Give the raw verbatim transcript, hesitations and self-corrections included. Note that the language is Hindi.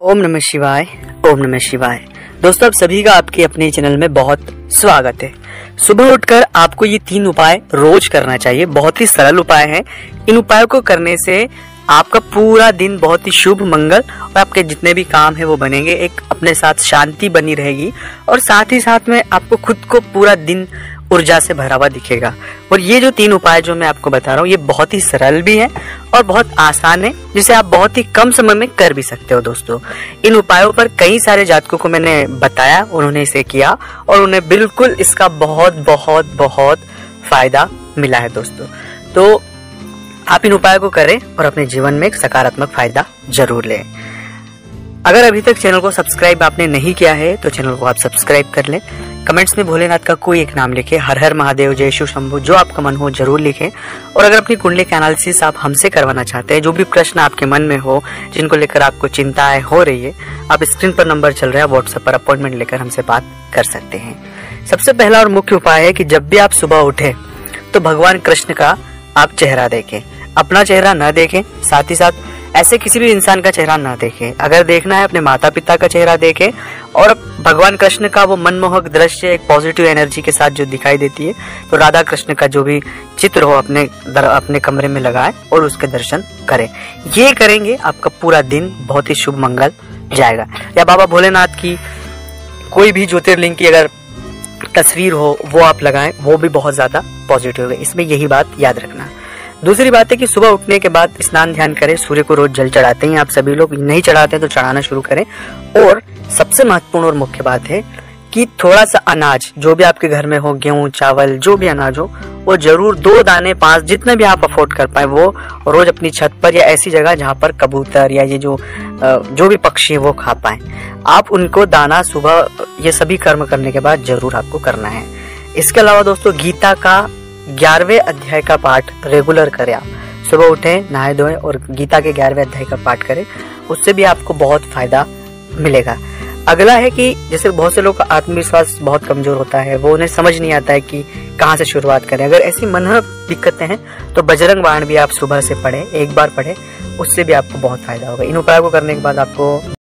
ओम नमः शिवाय। ओम नमः शिवाय। दोस्तों, आप सभी का आपके अपने चैनल में बहुत स्वागत है। सुबह उठकर आपको ये तीन उपाय रोज करना चाहिए। बहुत ही सरल उपाय हैं। इन उपायों को करने से आपका पूरा दिन बहुत ही शुभ, मंगल और आपके जितने भी काम है वो बनेंगे। एक अपने साथ शांति बनी रहेगी और साथ ही साथ में आपको खुद को पूरा दिन ऊर्जा से भरा हुआ दिखेगा। और ये जो तीन उपाय जो मैं आपको बता रहा हूँ ये बहुत ही सरल भी है और बहुत आसान है, जिसे आप बहुत ही कम समय में कर भी सकते हो। दोस्तों, इन उपायों पर कई सारे जातकों को मैंने बताया, उन्होंने इसे किया और उन्हें बिल्कुल इसका बहुत बहुत बहुत फायदा मिला है। दोस्तों, तो आप इन उपायों को करें और अपने जीवन में एक सकारात्मक फायदा जरूर लें। अगर अभी तक चैनल को सब्सक्राइब आपने नहीं किया है तो चैनल को आप सब्सक्राइब कर लें। कमेंट्स में भोलेनाथ का कोई एक नाम लिखें, हर हर महादेव, जय शिव शंभू, जो आपका मन हो जरूर लिखें। और अगर अपनी कुंडली का एनालिसिस आप हमसे करवाना चाहते हैं, जो भी प्रश्न आपके मन में हो, जिनको लेकर आपको चिंताएं हो रही है, आप स्क्रीन पर नंबर चल रहा है, व्हाट्सएप पर अपॉइंटमेंट लेकर हमसे बात कर सकते हैं। सबसे पहला और मुख्य उपाय है कि जब भी आप सुबह उठे तो भगवान कृष्ण का आप चेहरा देखें। अपना चेहरा न देखें, साथ ही साथ ऐसे किसी भी इंसान का चेहरा ना देखें। अगर देखना है अपने माता पिता का चेहरा देखें और भगवान कृष्ण का वो मनमोहक दृश्य एक पॉजिटिव एनर्जी के साथ जो दिखाई देती है, तो राधा कृष्ण का जो भी चित्र हो अपने दर, अपने कमरे में लगाएं और उसके दर्शन करें। ये करेंगे आपका पूरा दिन बहुत ही शुभ मंगल जाएगा। या बाबा भोलेनाथ की कोई भी ज्योतिर्लिंग की अगर तस्वीर हो वो आप लगाएं, वो भी बहुत ज्यादा पॉजिटिव है। इसमें यही बात याद रखना। दूसरी बात है कि सुबह उठने के बाद स्नान ध्यान करें। सूर्य को रोज जल चढ़ाते हैं आप सभी लोग, नहीं चढ़ाते तो चढ़ाना शुरू करें। और सबसे महत्वपूर्ण और मुख्य बात है कि थोड़ा सा अनाज जो भी आपके घर में हो, गेहूं, चावल, जो भी अनाज हो, वो जरूर दो दाने, पांच, जितने भी आप अफोर्ड कर पाए वो रोज अपनी छत पर या ऐसी जगह जहां पर कबूतर या ये जो जो भी पक्षी है वो खा पाए, आप उनको दाना सुबह ये सभी कर्म करने के बाद जरूर आपको करना है। इसके अलावा दोस्तों, गीता का ग्यारहवें अध्याय का पाठ रेगुलर करें। आप सुबह उठें, नहाए धोएं और गीता के ग्यारहवें अध्याय का पाठ करें, उससे भी आपको बहुत फायदा मिलेगा। अगला है कि जैसे बहुत से लोग का आत्मविश्वास बहुत कमजोर होता है, वो उन्हें समझ नहीं आता है कि कहाँ से शुरुआत करें। अगर ऐसी मनह दिक्कतें हैं तो बजरंग बाण भी आप सुबह से पढ़ें, एक बार पढ़ें, उससे भी आपको बहुत फायदा होगा। इन उपायों को करने के बाद आपको